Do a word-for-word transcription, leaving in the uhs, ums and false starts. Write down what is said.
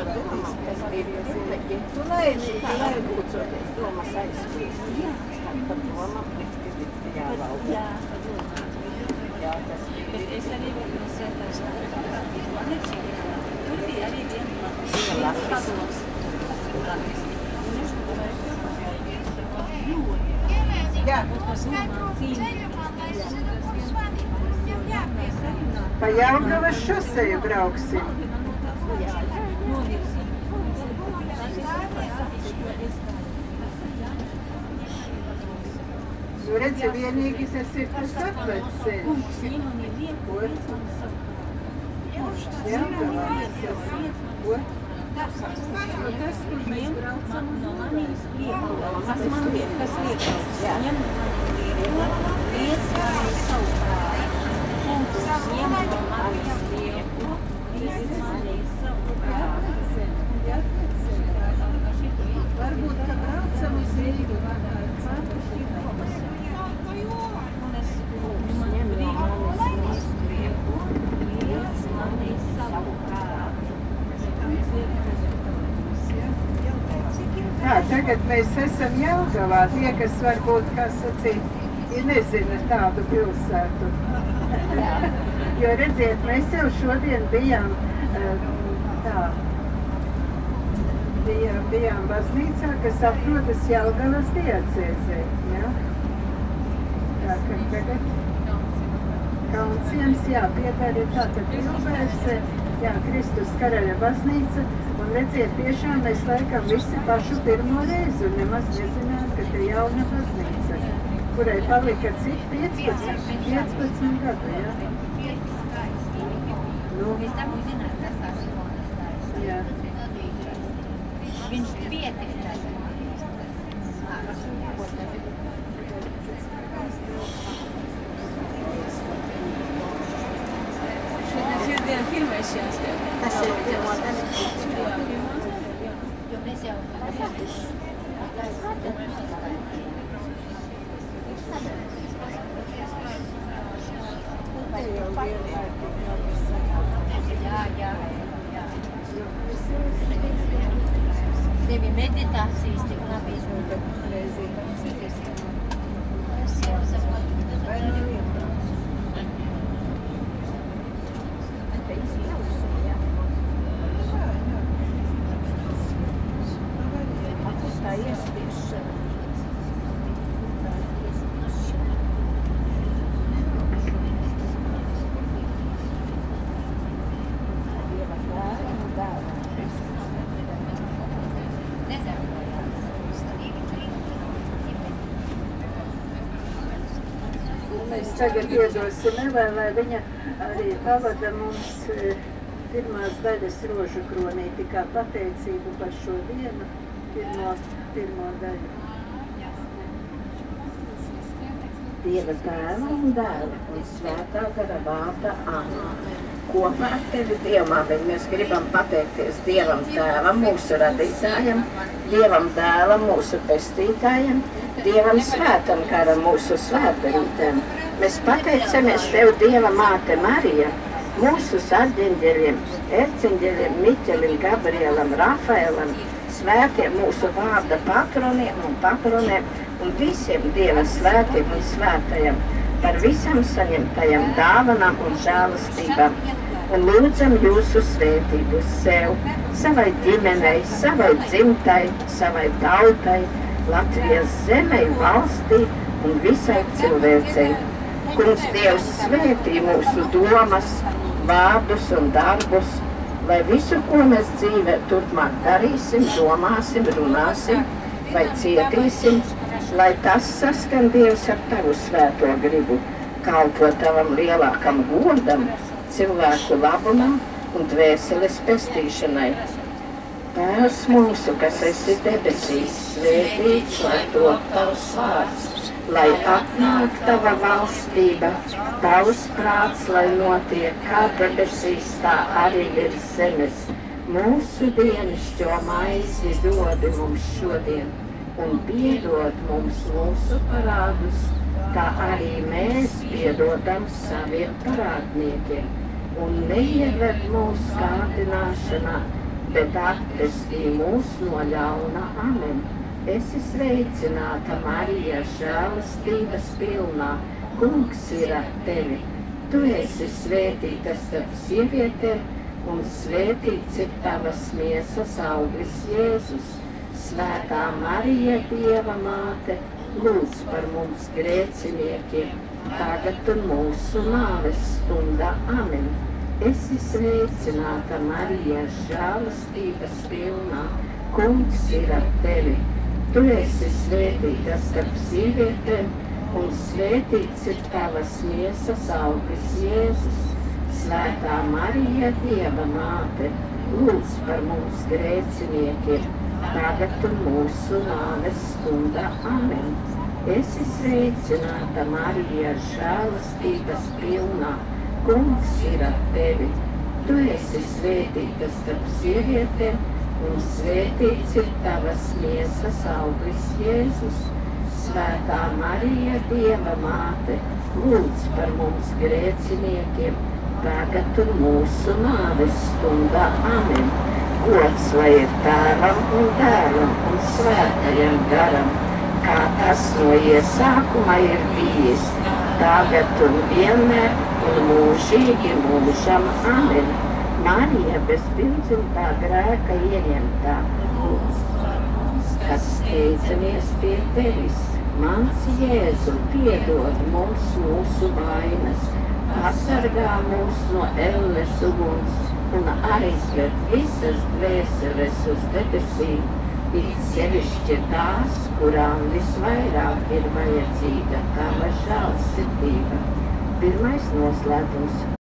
par domām, kas bija zilegi. Tu lai, tu lai lūdzoties domas aizskrīs. Par domām, bet jāvalda. Jā, par domām. Jā, tas ir. Bet es arī varu no svētās tur bija arī viena padoms. Jā, tas pa Jelgavas šoseju brauksim. Nu, redzi, vienīgi tas ir tas apveceļš. Kur? Jelgavas. Kur? Tas, kur mēs braucam no Lanijas Lietuvā. kas man liek, kas liekās. Ņem Lietuvā, iesvērēja savu prātu. Punktus ņem no Lanijas Lietuvā, iesvērēja savu prātu. Varbūt, ka braucam uz Rīgu. Jā, tagad mēs esam Jelgavā, tie, kas varbūt, kā sacīt, ja nezina tādu pilsētu. Jo redziet, mēs jau šodien bijām tā, bijām, bijām baznīcā, kas atrodas Jelgavas diacēzē, jā. Tā, ka tagad Kaunciems, jā, piedara tātad pilsēse, jā, Kristus Karaļa baznīca, un redziet, tiešām mēs laikam visi pašu pirmo reizi, un nemaz nezinām, ka te jauna baznīca, kurai palika cik piecpadsmit, piecpadsmit gadu, jā? Nu, jā. Viņš pietikās. Šodien filmēšanās tev. Tas ir pirmo daļu. Jā, pirmo daļu, jā. Jo mēs jau jā, jā, jā. Tevi meditācijas tik labi izmūta. Mēs tagad iedosim Evai, lai viņa arī pavada mums pirmās daļas rožu kronīti, kā pateicību par šo dienu, pirmo, pirmo daļu. Dieva tēva un dēla un svētā gara vārda Āmen. Kopā ar tevi, Dievmāmiņ, mēs gribam pateikties Dievam tēvam, mūsu radītājam, Dievam dēlam, mūsu pestītājam, Dievam svētam garam, mūsu svētdarītēm. Mēs pateicamies Tev, Dieva māte Marija, mūsu sarģeņģeļiem, erceņģeļiem, Miķelim, Gabrielam, Rafaelam, svētiem mūsu vārda patroniem un patroniem un visiem Dieva svētiem un svētajiem par visam saņemtajam dāvanām un žēlastībām. Un lūdzam jūsu svētību sev, savai ģimenei, savai dzimtai, savai tautai, Latvijas zemei, valstī un visai cilvēcei. Kungs Dievs svētī mūsu domas, vārdus un darbus, lai visu, ko mēs dzīvē turpmāk darīsim, domāsim, runāsim vai cietīsim, lai tas saskan Dievs ar Tavu svēto gribu, kalpo Tavam lielākam godam, cilvēku labumam un dvēseles pestīšanai. Tēvs mūsu, kas esi debesīs, svētīts, lai top Tavs vārds, lai atnāk Tava valstība, Tavs prāts, lai notiek kā debesīs, tā arī ir zemes. Mūsu dienascho maizi dodi mums šodien, un piedod mums mūsu parādus, kā arī mēs piedodam saviem parādniekiem, un neieved mūsu kārdināšanā, bet atpestī mūs no ļauna. Amen. Esi sveicināta, Marija, žēlastības pilnā, Kungs ir ar tevi. Tu esi svētīta starp sievietēm, un svētīts ir tavas miesas auglis, Jēzus. Svētā Marija, Dieva māte, lūdz par mums grēciniekiem, tagad un mūsu nāves stundā. Amen. Esi sveicināta, Marija, žēlastības pilnā, Kungs ir ar tevi. Tu esi svētīta starp sievietēm, un svētīts ir tavas miesas auglis, Jēzus. Svētā Marija, Dieva māte, lūdz par mums grēciniekiem, tagad un mūsu nāves stundā. Amen. Esi sveicināta, Marija, žēlastības pilnā, Kungs ir ar tevi. Tu esi svētīta starp sievietēm, un svētīts ir tavas miesas auglis, Jēzus. Svētā Marija, Dieva māte, lūdz par mums grēciniekiem, tagad un mūsu nāves stundā. Amen. Gods lai ir Tēvam un Dēlam un Svētajam garam, kā tas no iesākuma ir bijis, tagad un vienmēr un mūžīgi mūžam. Amen. Marija, bez pirmdzimtā grēka ieņemtā, kas steidzamies pie tevis. Mans Jēzu, piedod mums mūsu vainas, pasargā mūs no elles uguns un aizved visas dvēseles uz debesīm, it sevišķi tās, kurām visvairāk ir vajadzīga tava žēlsirdība. Pirmais noslēgums.